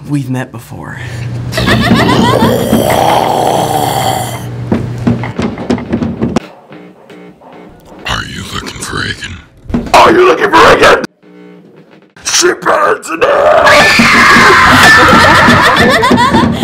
We've met before. Are you looking for Reagan? Are you looking for Reagan? She burns in hell!